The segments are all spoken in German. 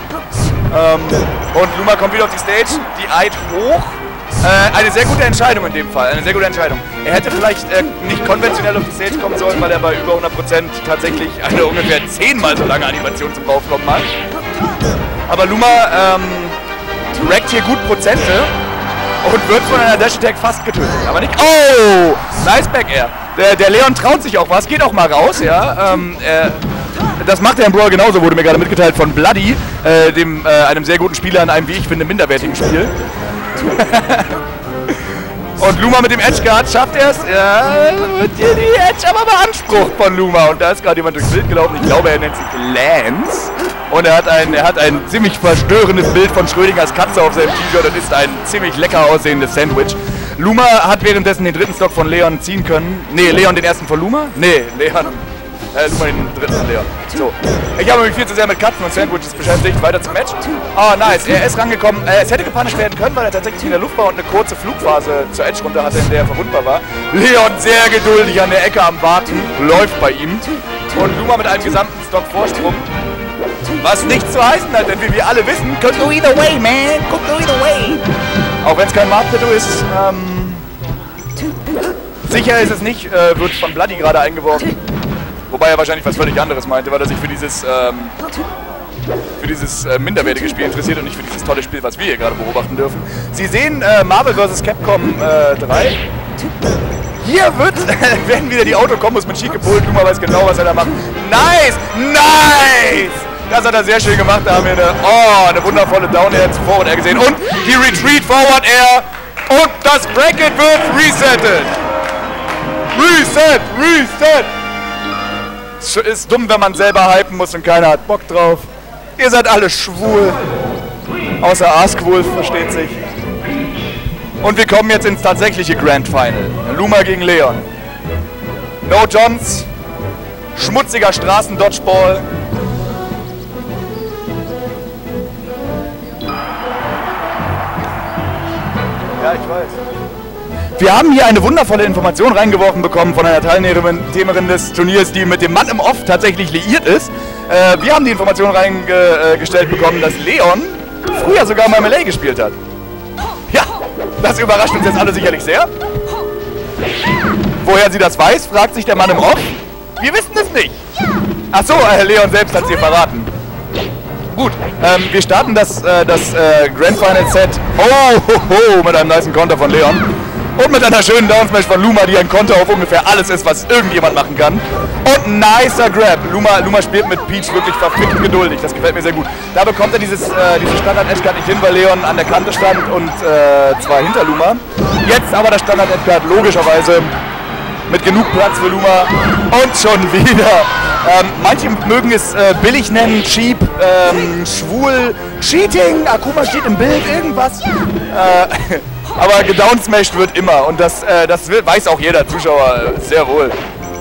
Und Luma kommt wieder auf die Stage, die Eid hoch. Eine sehr gute Entscheidung in dem Fall, eine sehr gute Entscheidung. Er hätte vielleicht nicht konventionell auf die Stage kommen sollen, weil er bei über 100% tatsächlich eine ungefähr 10-mal so lange Animation zum Raufkommen hat. Aber Luma rackt hier gut Prozente und wird von einer Dash Attack fast getötet. Aber nicht. Oh! Nice Back Air. Der Leon traut sich auch was, geht auch mal raus, ja. Das macht er im Brawl genauso, wurde mir gerade mitgeteilt von Bloody, einem sehr guten Spieler in einem, wie ich finde, minderwertigen Spiel. Und Luma mit dem Edge Guard schafft er es. Ja, wird hier die Edge aber beansprucht von Luma. Und da ist gerade jemand durchs Bild gelaufen. Ich glaube, er nennt sich Lance. Und er hat ein ziemlich verstörendes Bild von Schrödingers Katze auf seinem T-Shirt und ist ein ziemlich lecker aussehendes Sandwich. Luma hat währenddessen den dritten Stock von Leon ziehen können. Nee, Leon den ersten von Luma? Nee, Luma den dritten von Leon. So. Ich habe mich viel zu sehr mit Katzen und Sandwiches beschäftigt. Weiter zum Match. Oh, nice. Er ist rangekommen. Es hätte gepunished werden können, weil er tatsächlich in der Luft war und eine kurze Flugphase zur Edge runter hatte, in der er verwundbar war. Leon sehr geduldig an der Ecke am Warten. Läuft bei ihm. Und Luma mit einem gesamten Stock Vorsprung. Was nichts zu heißen hat, denn wie wir alle wissen, could go either way, man. Could go either way. Auch wenn es kein Marktpito ist, sicher ist es nicht, wird von Bloody gerade eingeworfen. Wobei er wahrscheinlich was völlig anderes meinte, weil er sich für dieses minderwertige Spiel interessiert und nicht für dieses tolle Spiel, was wir hier gerade beobachten dürfen. Sie sehen Marvel vs. Capcom 3. Hier werden wieder die Autokombos mit Sheik gepult. Luma weiß genau, was er da macht. Nice! Nice! Das hat er sehr schön gemacht. Da haben wir eine wundervolle Down-Air zu Forward Air gesehen. Und die Retreat Forward Air. Und das Bracket wird resettet. Reset! Reset! Ist dumm, wenn man selber hypen muss und keiner hat Bock drauf. Ihr seid alle schwul. Außer Askwolf, versteht sich. Und wir kommen jetzt ins tatsächliche Grand Final. Luma gegen Leon. No Johns. Schmutziger Straßen-Dodgeball. Ja, ich weiß. Wir haben hier eine wundervolle Information reingeworfen bekommen von einer Teilnehmerin des Turniers, die mit dem Mann im Off tatsächlich liiert ist. Wir haben die Information reingestellt bekommen, dass Leon früher sogar mal Melee gespielt hat. Ja, das überrascht uns jetzt alle sicherlich sehr. Woher sie das weiß, fragt sich der Mann im Off. Wir wissen es nicht. Achso, Leon selbst hat es ihr verraten. Gut, wir starten das Grand Final Set mit einem nicen Konter von Leon. Und mit einer schönen Downsmash von Luma, die ein Konter auf ungefähr alles ist, was irgendjemand machen kann. Und ein nicer Grab. Luma spielt mit Peach wirklich verfickt geduldig. Das gefällt mir sehr gut. Da bekommt er diese Standard-Edge-Guard nicht hin, weil Leon an der Kante stand und zwar hinter Luma. Jetzt aber das Standard-Edge-Guard logischerweise mit genug Platz für Luma. Und schon wieder. Manche mögen es billig nennen, cheap, schwul, Cheating, Akuma steht im Bild, irgendwas. Aber gedownsmashed wird immer und das weiß auch jeder Zuschauer sehr wohl.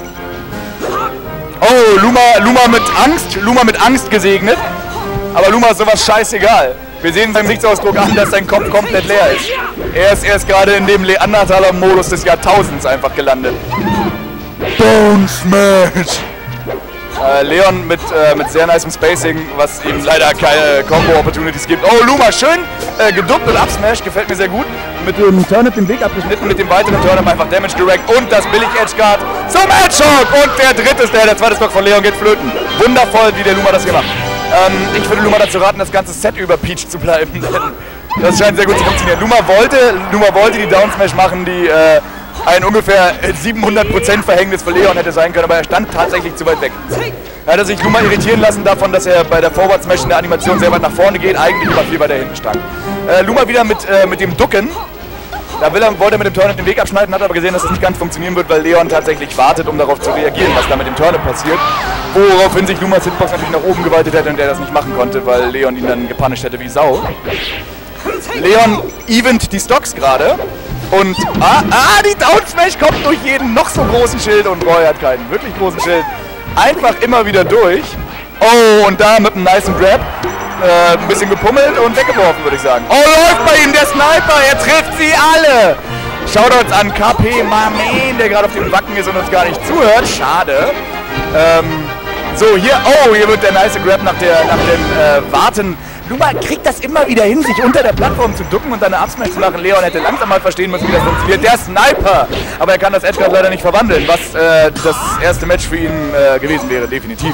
Oh, Luma mit Angst gesegnet. Aber Luma ist sowas scheißegal. Wir sehen seinem Gesichtsausdruck an, dass sein Kopf komplett leer ist. Er ist gerade in dem Neandertaler-Modus des Jahrtausends einfach gelandet. Don't smash! Leon mit sehr nicem Spacing, was ihm leider keine Combo-Opportunities gibt. Oh, Luma, schön geduckt und upsmash, gefällt mir sehr gut. Mit dem Turnip den Weg abgeschnitten, mit dem weiteren Turnip einfach Damage direct und das Billig-Edge-Guard zum Edge-Hook. Und der zweite Stock von Leon geht flöten. Wundervoll, wie der Luma das hier macht. Ich würde Luma dazu raten, das ganze Set über Peach zu bleiben, denn das scheint sehr gut zu funktionieren. Luma wollte die Downsmash machen, die ein ungefähr 700% Verhängnis für Leon hätte sein können, aber er stand tatsächlich zu weit weg. Da hat er sich Luma irritieren lassen davon, dass er bei der Forward Smash in der Animation sehr weit nach vorne geht, eigentlich aber viel weiter hinten stand. Luma wieder mit dem Ducken. Da wollte er mit dem Turnip den Weg abschneiden, hat aber gesehen, dass das nicht ganz funktionieren wird, weil Leon tatsächlich wartet, um darauf zu reagieren, was da mit dem Turnip passiert. Woraufhin sich Lumas Hitbox natürlich nach oben geweitet hätte und er das nicht machen konnte, weil Leon ihn dann gepunished hätte wie Sau. Leon event die Stocks gerade. Und, die Downsmash kommt durch jeden noch so großen Schild und Roy hat keinen wirklich großen Schild. Einfach immer wieder durch. Oh, und da mit einem nicen Grab. Ein bisschen gepummelt und weggeworfen, würde ich sagen. Oh, läuft bei ihm der Sniper, er trifft sie alle. Shoutouts an KP Mamen, der gerade auf dem Wacken ist und uns gar nicht zuhört. Schade. So, hier wird der nice Grab nach dem Warten Luma kriegt das immer wieder hin, sich unter der Plattform zu ducken und dann eine Upsmash zu machen. Leon hätte langsam mal verstehen müssen, wie das funktioniert. Der Sniper! Aber er kann das Edgeguard leider nicht verwandeln, was das erste Match für ihn gewesen wäre, definitiv.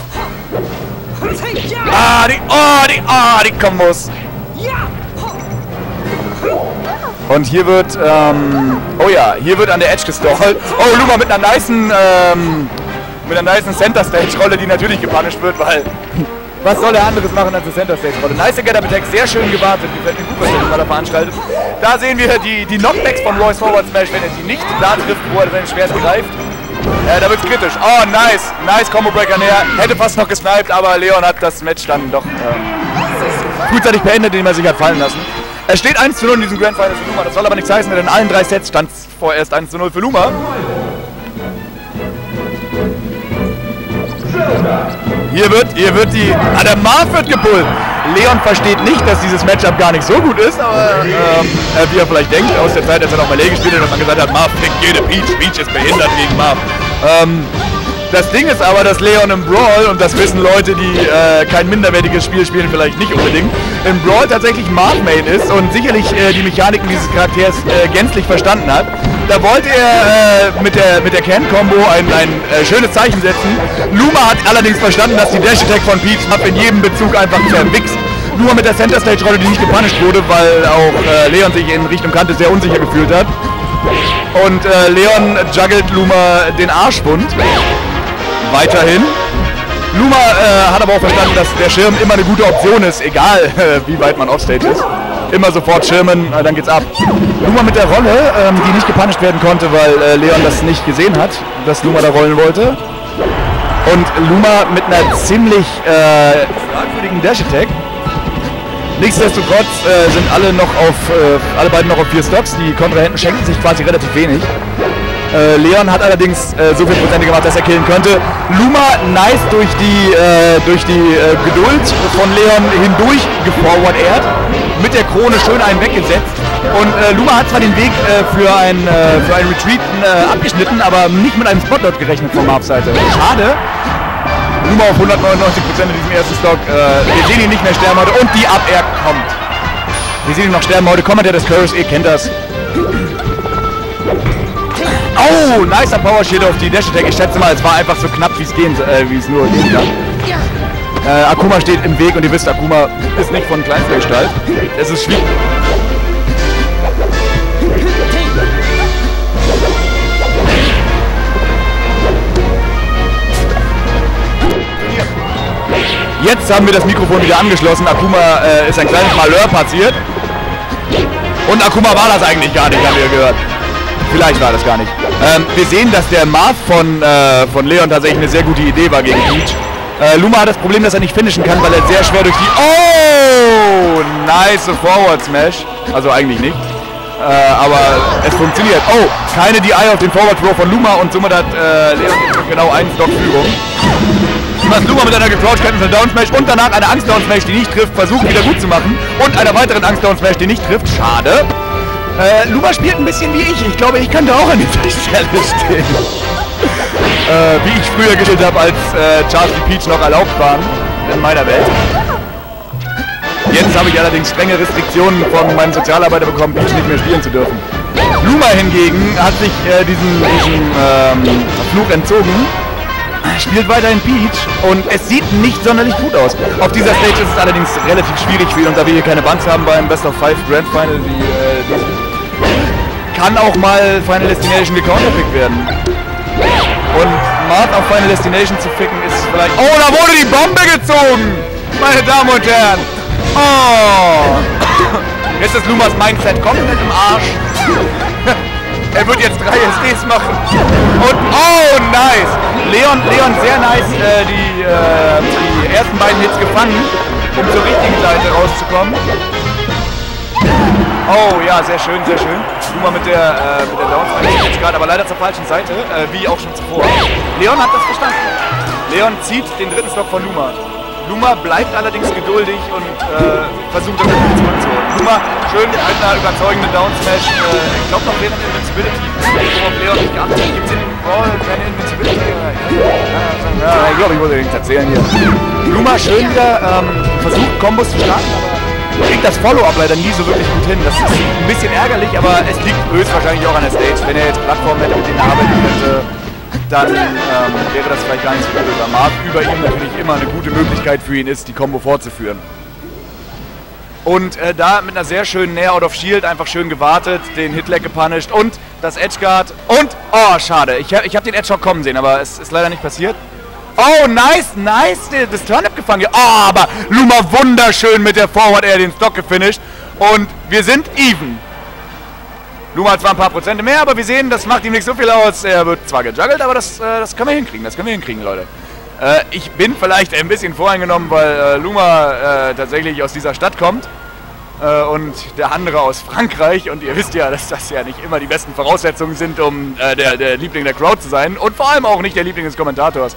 Die Kombos! Und hier wird, hier wird an der Edge gestallt. Oh, Luma mit einer nicen Center Stage Rolle, die natürlich gepunished wird, weil was soll er anderes machen als eine Center Stage Rolle? Nice Get-Up Attack, sehr schön gewartet, gefällt mir gut, was er gerade veranstaltet. Da sehen wir die Knockbacks von Royce Forward Smash, wenn er die nicht da trifft, wo er sein Schwert greift. Da wird's kritisch. Oh, nice Combo Breaker näher, hätte fast noch gesniped, aber Leon hat das Match dann doch frühzeitig beendet, indem er sich hat fallen lassen. Es steht 1:0 in diesem Grand Final für Luma, das soll aber nichts heißen, denn in allen 3 Sets stand es vorerst 1:0 für Luma. Hier wird der Marv wird gepullt. Leon versteht nicht, dass dieses Matchup gar nicht so gut ist, aber wie er vielleicht denkt, aus der Zeit, als er noch Melee gespielt hat und man gesagt hat, Marv kriegt jede Peach, Peach ist behindert gegen Marv. Das Ding ist aber, dass Leon im Brawl, und das wissen Leute, die kein minderwertiges Spiel spielen, vielleicht nicht unbedingt, im Brawl tatsächlich Marv-Main ist und sicherlich die Mechaniken dieses Charakters gänzlich verstanden hat. Da wollte er mit der Can-Combo ein schönes Zeichen setzen. Luma hat allerdings verstanden, dass die Dash-Attack von Peach in jedem Bezug einfach zerwichst. Nur mit der Center-Stage-Rolle, die nicht gepunished wurde, weil auch Leon sich in Richtung Kante sehr unsicher gefühlt hat. Und Leon juggelt Luma den Arschwund. Weiterhin. Luma hat aber auch verstanden, dass der Schirm immer eine gute Option ist, egal wie weit man offstage ist. Immer sofort schirmen, dann geht's ab. Luma mit der Rolle, die nicht gepunished werden konnte, weil Leon das nicht gesehen hat, dass Luma da rollen wollte. Und Luma mit einer ziemlich fragwürdigen Dash-Attack. Nichtsdestotrotz sind alle beiden noch auf 4 Stocks. Die Kontrahenten schenken sich quasi relativ wenig. Leon hat allerdings so viel Prozente gemacht, dass er killen könnte. Luma nice durch die Geduld von Leon hindurch geforward-aired, mit der Krone schön einen weggesetzt. Und Luma hat zwar den Weg für ein Retreat abgeschnitten, aber nicht mit einem Spotlight gerechnet von Marvs Seite. Schade. Luma auf 199% in diesem ersten Stock. Wir sehen ihn nicht mehr sterben heute und die Up-Air kommt. Wir sehen ihn noch sterben heute. Commander des Curse, ihr kennt das. Oh, nicer Power Shield auf die Dash Attack. Ich schätze mal, es war einfach so knapp, wie es nur gehen kann. Akuma steht im Weg und ihr wisst, Akuma ist nicht von Kleinstgestalt. Es ist schwierig. Jetzt haben wir das Mikrofon wieder angeschlossen. Akuma ist ein kleines Malheur passiert. Und Akuma war das eigentlich gar nicht, haben wir gehört. Vielleicht war das gar nicht. Wir sehen, dass der Marv von Leon tatsächlich eine sehr gute Idee war gegen Peach. Luma hat das Problem, dass er nicht finishen kann, weil er sehr schwer durch die... Oh! Nice Forward Smash. Also eigentlich nicht. Aber es funktioniert. Oh! Keine DI auf den Forward Throw von Luma und somit hat Leon genau einen Stock Führung. Was Luma mit einer gecrouched Cancel Down Smash und danach eine Angst Down Smash, die nicht trifft, versucht wieder gut zu machen. Und einer weiteren Angst Down Smash, die nicht trifft. Schade. Luma spielt ein bisschen wie ich. Ich glaube, ich könnte auch an dieser Stelle stehen. Wie ich früher gespielt habe, als Charge wie Peach noch erlaubt waren in meiner Welt. Jetzt habe ich allerdings strenge Restriktionen von meinem Sozialarbeiter bekommen, Peach nicht mehr spielen zu dürfen. Luma hingegen hat sich diesen Fluch entzogen, spielt weiterhin Peach und es sieht nicht sonderlich gut aus. Auf dieser Stage ist es allerdings relativ schwierig für ihn und da wir hier keine Buns haben beim Best of 5 Grand Final, kann auch mal Final Destination gecounterpickt werden. Und Marv auf Final Destination zu ficken ist vielleicht... Oh, da wurde die Bombe gezogen! Meine Damen und Herren! Oh! Jetzt ist Lumas Mindset komplett im Arsch. Er wird jetzt 3 SDs machen. Und oh, nice! Leon sehr nice die ersten beiden Hits gefangen, um zur richtigen Seite rauszukommen. Oh ja, sehr schön, sehr schön. Luma mit der Downside jetzt gerade, aber leider zur falschen Seite, wie auch schon zuvor. Leon hat das verstanden. Leon zieht den dritten Stock von Luma. Luma bleibt allerdings geduldig und versucht das irgendwie zurückzuholen. Luma schön mit einer überzeugenden Downsmash. Ich glaube noch während Invincibility. Worauf Leon nicht geachtet hat. Gibt es in dem Brawl keine Invincibility? Ja, ich glaube, ich muss dir nichts erzählen hier. Luma schön wieder versucht, Kombos zu starten, aber kriegt das Follow-up leider nie so wirklich gut hin. Das ist ein bisschen ärgerlich, aber es liegt höchstwahrscheinlich auch an der Stage. Wenn er jetzt Plattformen hätte, mit denen er arbeiten könnte, dann wäre das vielleicht gar nicht so gut. Da Marv über ihm natürlich immer eine gute Möglichkeit für ihn ist, die Combo fortzuführen. Und da mit einer sehr schönen Nair out of Shield einfach schön gewartet, den Hitlag gepunished und das Edgeguard und, oh schade, ich hab den Edgehock kommen sehen, aber es ist leider nicht passiert. Oh, nice, das Turn-Up gefangen. Oh, aber Luma wunderschön mit der Forward Air den Stock gefinisht und wir sind even. Luma hat zwar ein paar Prozente mehr, aber wir sehen, das macht ihm nicht so viel aus. Er wird zwar gejuggelt, aber das können wir hinkriegen, Leute. Ich bin vielleicht ein bisschen voreingenommen, weil Luma tatsächlich aus dieser Stadt kommt und der andere aus Frankreich. Und ihr wisst ja, dass das ja nicht immer die besten Voraussetzungen sind, um der Liebling der Crowd zu sein. Und vor allem auch nicht der Liebling des Kommentators.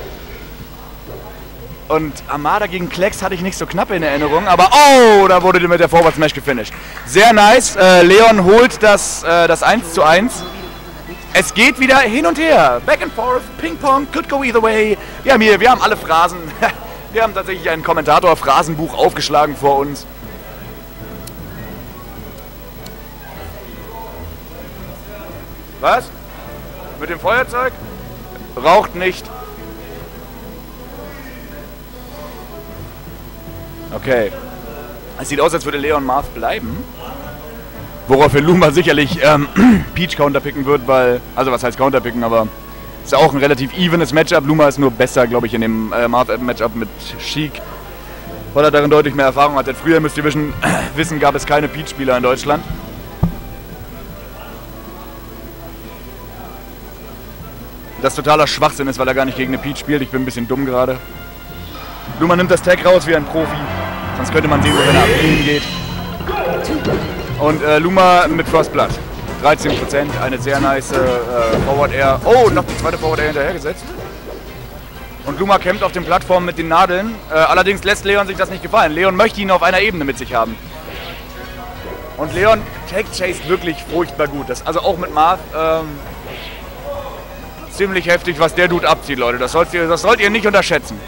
Und Armada gegen Klex hatte ich nicht so knapp in Erinnerung, aber oh, da wurde mit der Forward Smash gefinisht. Sehr nice, Leon holt das 1:1. Es geht wieder hin und her, back and forth, Ping-Pong, could go either way. Wir haben alle Phrasen, wir haben tatsächlich ein Kommentator-Phrasenbuch aufgeschlagen vor uns. Was? Mit dem Feuerzeug? Raucht nicht. Okay. Es sieht aus, als würde Leon Marv bleiben. Woraufhin Luma sicherlich Peach counterpicken wird, weil... Also was heißt counterpicken, aber... Ist ja auch ein relativ evenes Matchup. Luma ist nur besser, glaube ich, in dem Marv-Matchup mit Sheik. Weil er darin deutlich mehr Erfahrung hat. Denn früher, müsst ihr wissen, gab es keine Peach-Spieler in Deutschland. Das totaler Schwachsinn ist, weil er gar nicht gegen eine Peach spielt. Ich bin ein bisschen dumm gerade. Luma nimmt das Tag raus wie ein Profi. Sonst könnte man sehen, wo er nach Green geht. Und Luma mit First Blood. 13%, eine sehr nice Forward Air. Oh, noch die zweite Forward Air hinterhergesetzt. Und Luma kämpft auf den Plattformen mit den Nadeln. Allerdings lässt Leon sich das nicht gefallen. Leon möchte ihn auf einer Ebene mit sich haben. Und Leon tag-chased wirklich furchtbar gut. Das, also auch mit Marv. Ziemlich heftig, was der Dude abzieht, Leute. Das sollt ihr nicht unterschätzen.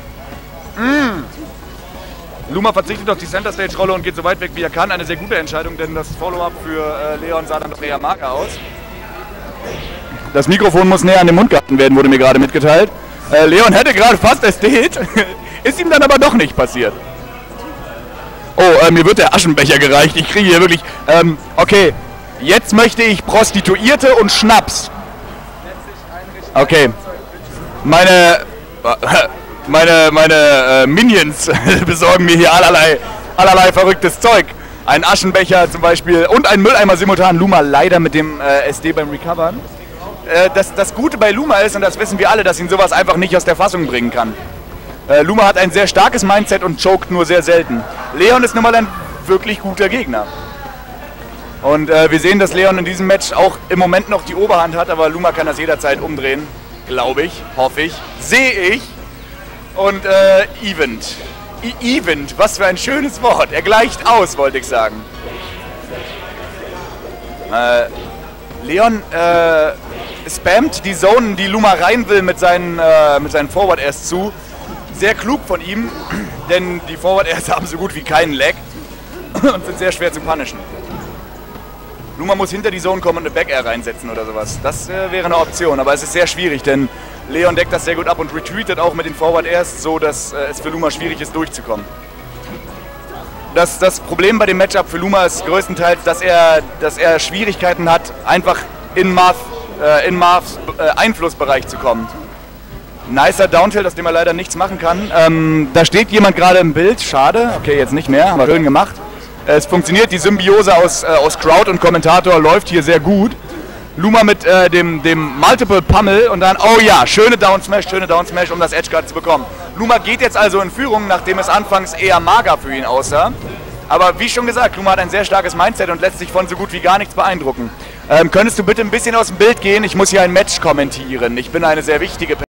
Luma verzichtet auf die Center-Stage-Rolle und geht so weit weg, wie er kann. Eine sehr gute Entscheidung, denn das Follow-up für Leon sah dann doch eher mager aus. Das Mikrofon muss näher an den Mund gehalten werden, wurde mir gerade mitgeteilt. Leon hätte gerade fast SD'd, ist ihm dann aber doch nicht passiert. Oh, mir wird der Aschenbecher gereicht. Ich kriege hier wirklich... okay, jetzt möchte ich Prostituierte und Schnaps. Okay, meine Minions besorgen mir hier allerlei verrücktes Zeug. Ein Aschenbecher zum Beispiel und ein Mülleimer simultan. Luma leider mit dem SD beim Recovern. Das Gute bei Luma ist, und das wissen wir alle, dass ihn sowas einfach nicht aus der Fassung bringen kann. Luma hat ein sehr starkes Mindset und choked nur sehr selten. Leon ist nun mal ein wirklich guter Gegner. Und wir sehen, dass Leon in diesem Match auch im Moment noch die Oberhand hat, aber Luma kann das jederzeit umdrehen. Glaube ich, hoffe ich, sehe ich. Und Event. Event, was für ein schönes Wort. Er gleicht aus, wollte ich sagen. Leon spammt die Zonen, die Luma rein will, mit seinen Forward Airs zu. Sehr klug von ihm, denn die Forward Airs haben so gut wie keinen Lag und sind sehr schwer zu punishen. Luma muss hinter die Zone kommen und eine Back Air reinsetzen oder sowas. Das wäre eine Option, aber es ist sehr schwierig, denn Leon deckt das sehr gut ab und retreatet auch mit den Forward Airs, so dass es für Luma schwierig ist, durchzukommen. Das Problem bei dem Matchup für Luma ist größtenteils, dass er Schwierigkeiten hat, einfach in Marvs Einflussbereich zu kommen. Nicer Downtilt, aus dem er leider nichts machen kann. Da steht jemand gerade im Bild, schade, okay, jetzt nicht mehr, aber schön gemacht. Es funktioniert, die Symbiose aus Crowd und Kommentator läuft hier sehr gut. Luma mit dem Multiple Pummel und dann, oh ja, schöne Down Smash, um das Edgeguard zu bekommen. Luma geht jetzt also in Führung, nachdem es anfangs eher mager für ihn aussah. Aber wie schon gesagt, Luma hat ein sehr starkes Mindset und lässt sich von so gut wie gar nichts beeindrucken. Könntest du bitte ein bisschen aus dem Bild gehen? Ich muss hier ein Match kommentieren. Ich bin eine sehr wichtige Person.